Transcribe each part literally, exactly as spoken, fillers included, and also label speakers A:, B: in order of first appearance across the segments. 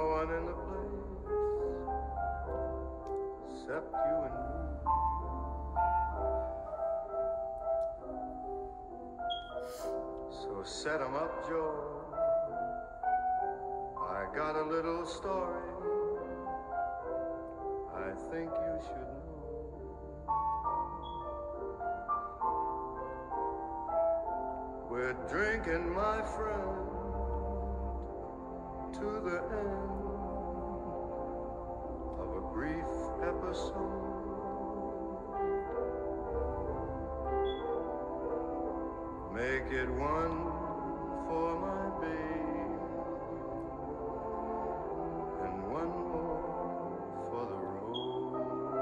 A: no one in the place except you and me. So set 'em up, Joe. I got a little story I think you should know. We're drinking, my friend, to the end of a brief episode. Make it one for my baby and one more for the road.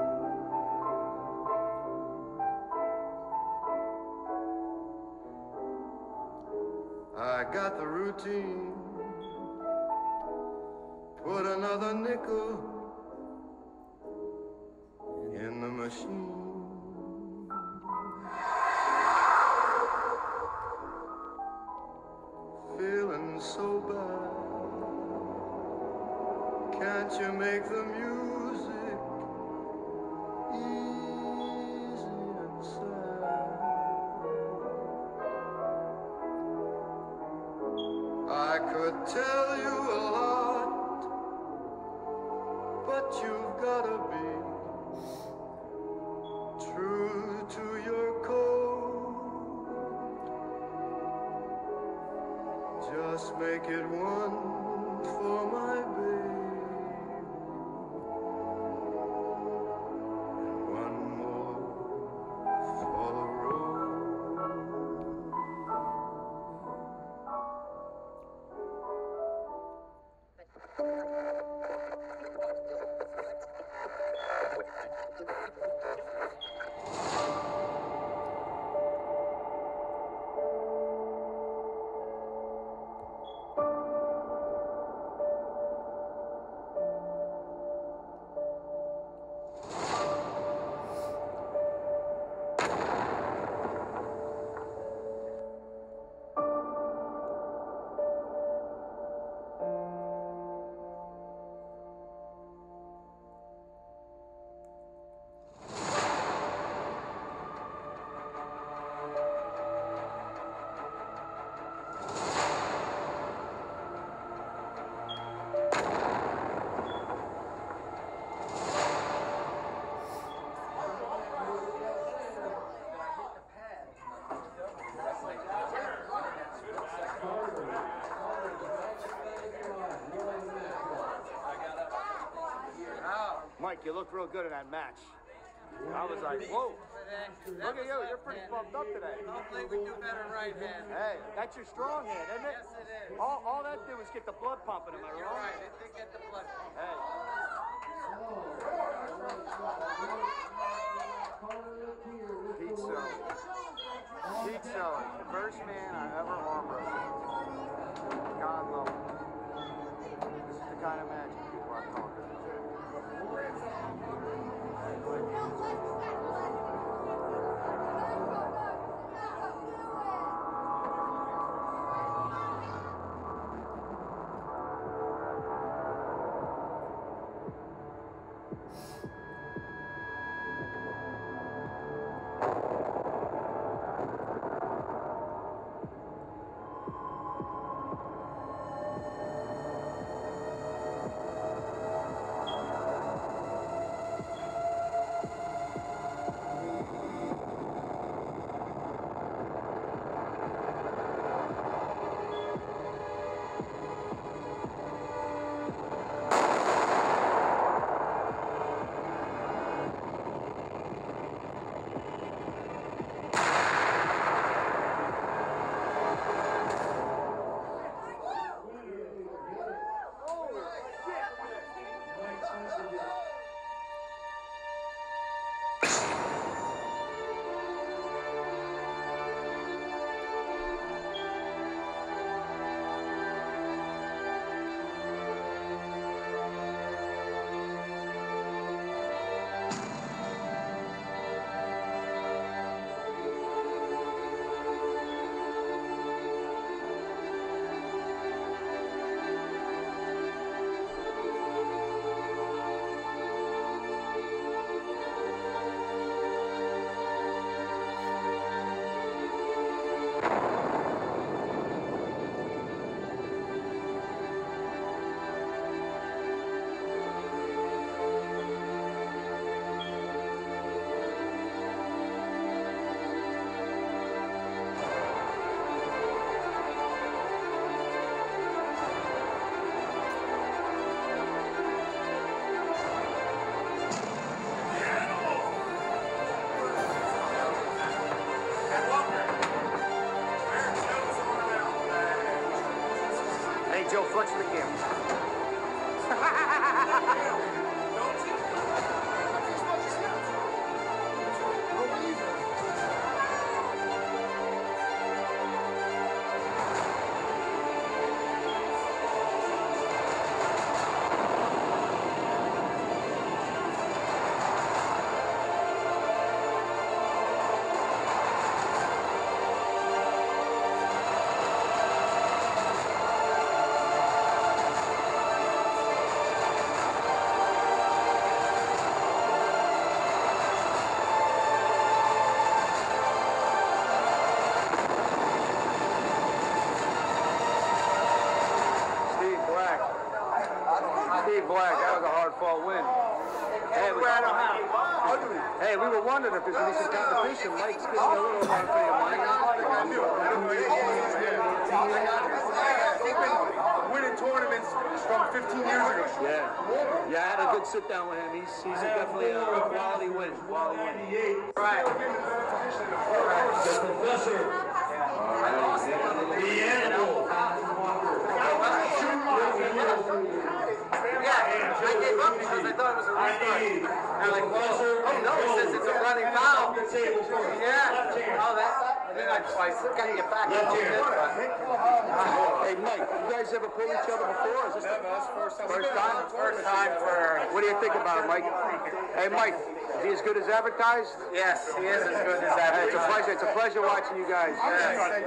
A: I got the routine. Put another nickel in the machine. Feeling so bad. Can't you make the music easy and sad? I could tell you a lot, but you've gotta be true to your code. Just make it one for my baby and one more for the road.
B: Mike, you look real good in that match. I was like, whoa. Look at you, you're pretty pumped up today.
C: Hopefully we do better right hand.
B: Hey, that's your strong hand, isn't it?
C: Yes, it is.
B: All, all that did was get the blood pumping, am I
C: You're
B: wrong?
C: right, it did get the blood pumping.
B: Hey. Pete Stone. Pete Stone, the first man I ever arm wrestled. God love him. This is the kind of magic people I'm talking about. flex for the camera. Steve Black, that was a hard-fought win. Hey, we, hey, we were wondering if there's going to be some competition. Mike's getting a little hard for you, Mike.
A: He's been winning tournaments from fifteen years ago.
B: Yeah. Yeah, I had a good sit-down with him. He's, he's a definitely a quality win. Quality win.
C: Right.
D: The professor. The animal.
C: Yeah, I gave up because I thought it was a restart. I'm like, well, oh no, it says it's a running foul. Yeah. Oh, that. I think I twice. Got to get back.
B: Hey, Mike, you guys ever pulled each other before? Is this the
A: First time.
B: first time?
C: First time for.
B: What do you think about it, Mike? Hey, Mike, is he as good as advertised?
C: Yes, he is as good as
B: Hey, it's a
C: that.
B: pleasure. It's a pleasure watching you guys.
C: Yes.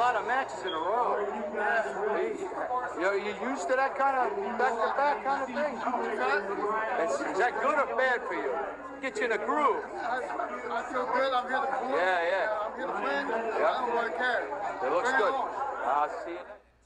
B: lot of matches in a row. You know, you used to that kind of back-to-back kind of thing? Is, is that good or bad for you? Get you in a groove.
E: I, I feel good. I'm here to perform.
B: Yeah, yeah.
E: I'm here to win.
B: Yeah.
E: I don't really care.
B: It looks
E: Bring
B: good.
E: it on.
B: I'll see you.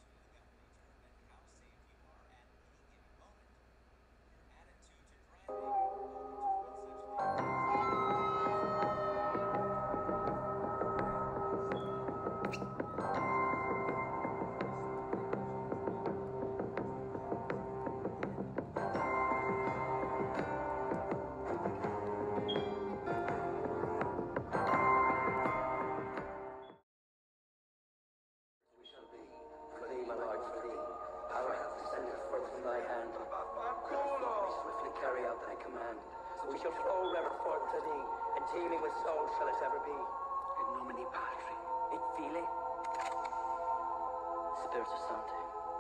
F: We shall flow river forth to thee, and teeming with soul shall it ever be. In nomine Patri, et Filii, Spiritus Sancti.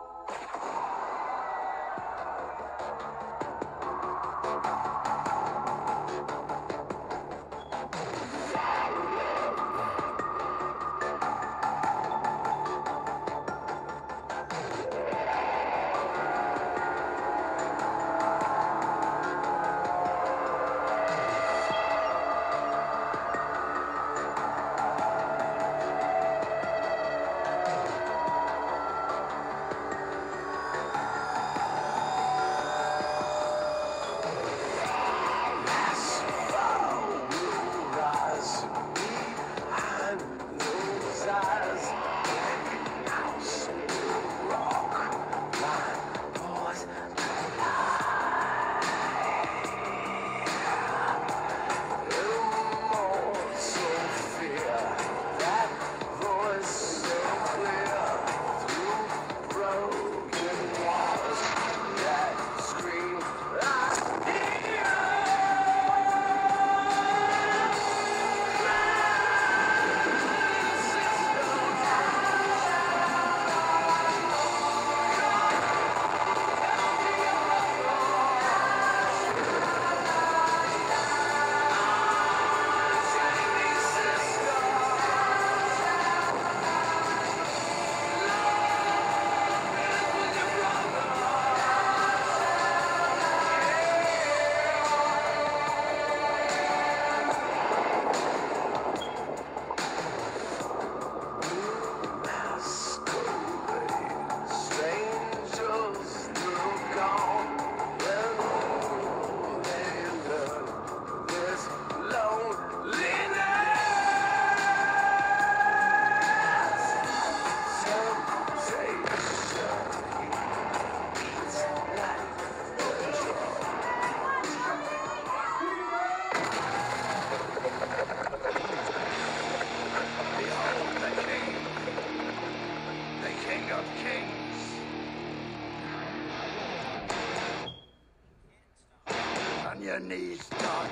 G: Your knees, dog.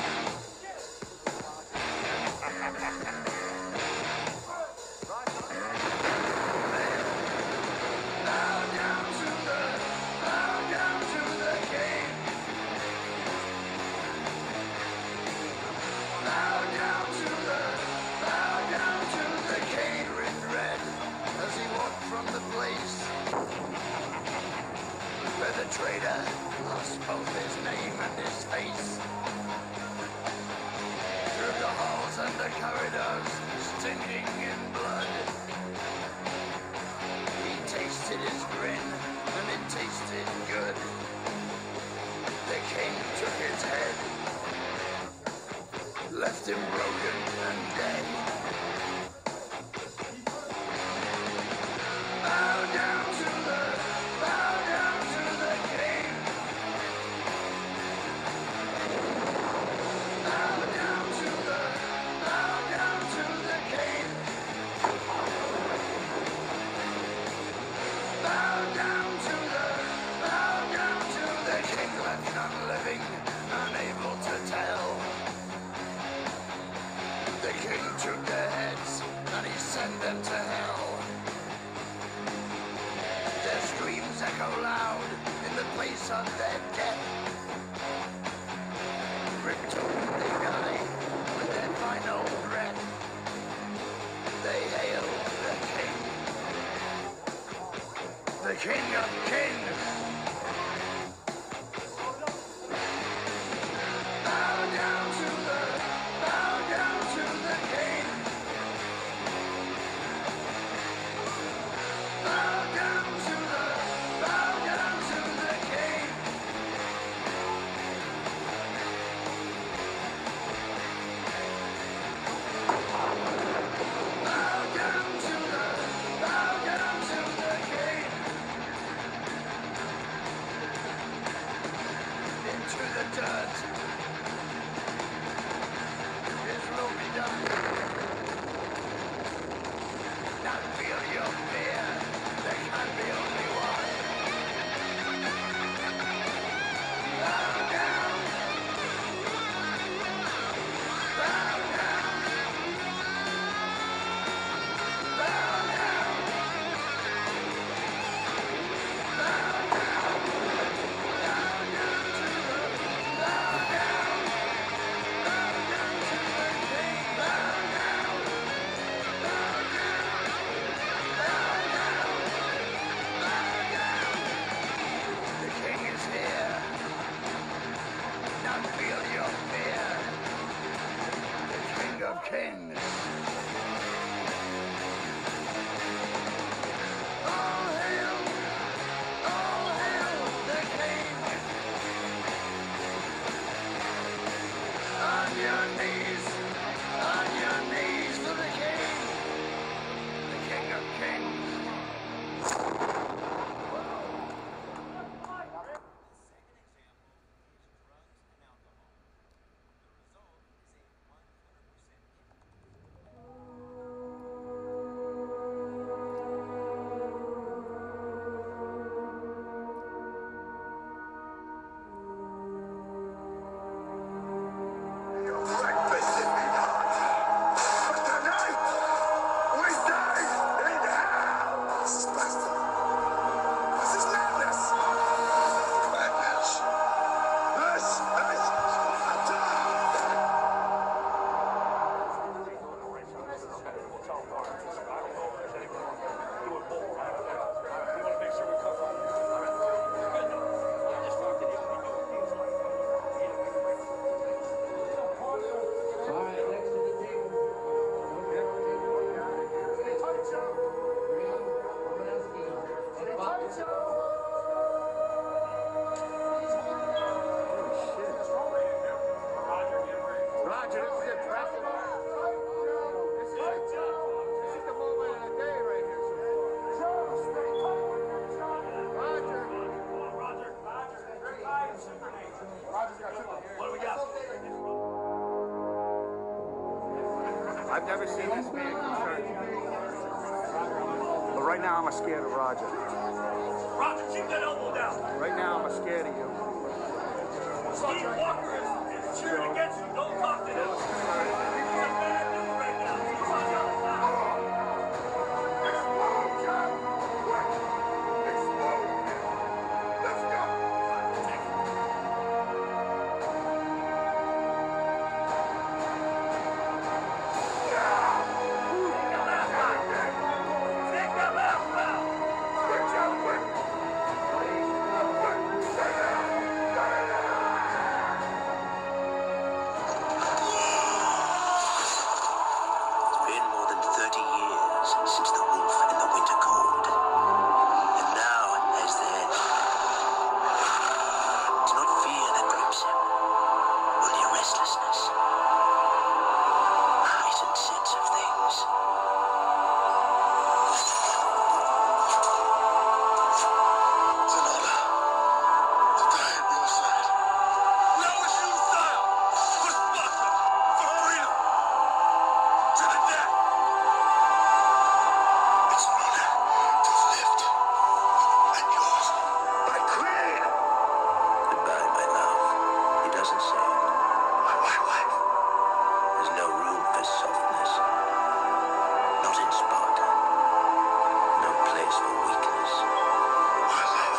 G: The traitor lost both his name and his face. Through the halls and the corridors, stinking in blood. He tasted his grin, and it tasted good. The king took his head, left him broken and dead. Bow down to the, bow down to the king. Bow down to the, bow down to the king. Bow down to the, bow down to the king. Left none living, unable to tell. The king took their heads, and he sent them to hell. Their screams echo loud in the place of their death. Ripped open they die with their final breath. They hail the king. your knees, on your knees for the king, the king of kings.
B: I've never seen this man concerned. But right now, I'm scared of Roger.
D: Roger, keep that elbow down.
B: Right now, I'm scared of you.
D: Steve Walker is, is cheering against you. Don't talk to him. He's a bad dude right now. He's on the other side.
A: Explode, Joe! Quick! Explode him! Let's go!
D: Take the left round.
A: Quick, Joe, quick!
G: It's been more than thirty years since the wolf in the winter cold. And now, as the end, it's not fear that grips him, only restlessness, a heightened sense of things. It's an honor to die at your side.
D: Now it's you style. For Sparta. For freedom. To the death.
G: It's an honor to have lived at yours.
A: My queen!
G: Goodbye, my love. He doesn't say it.
A: My wife!
G: There's no room for softness. Not in Sparta. No place for weakness.
A: My life!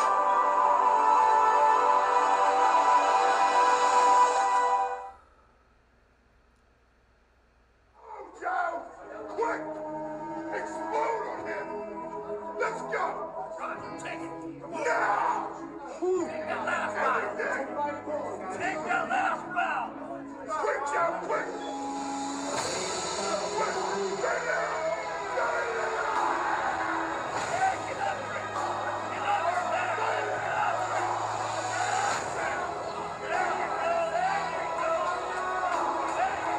A: Oh, Joe! Quick! Explode on him! Let's go!
D: Roger, take it.
A: Now!
D: Take the last round. Take the last round.
A: Quick, Joe, quick! Quick! Stay down! Stay down!
D: Hey, get up, Rick. Get up, get up, get up. There you go, there you go. There you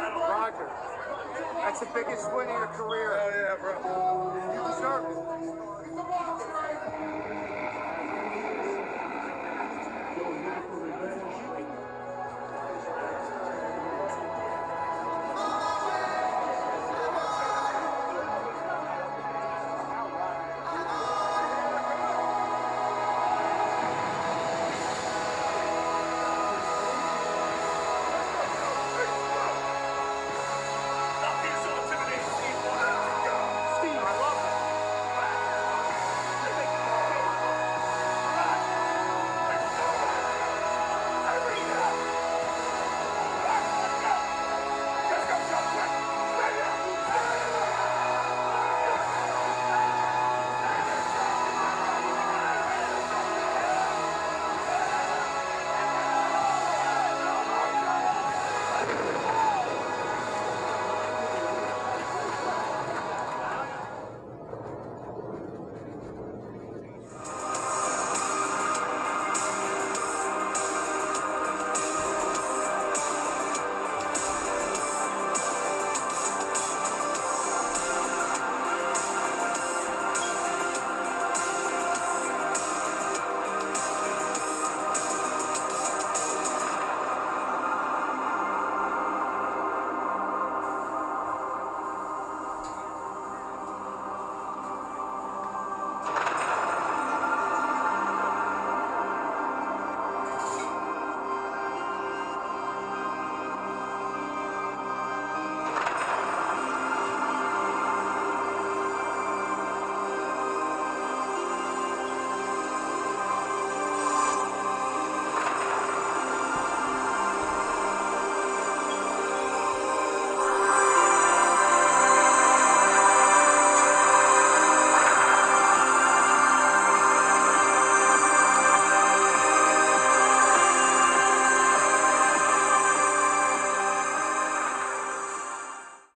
B: Roger, that's the biggest win of your career.
A: Oh, yeah, bro.
B: You deserve it.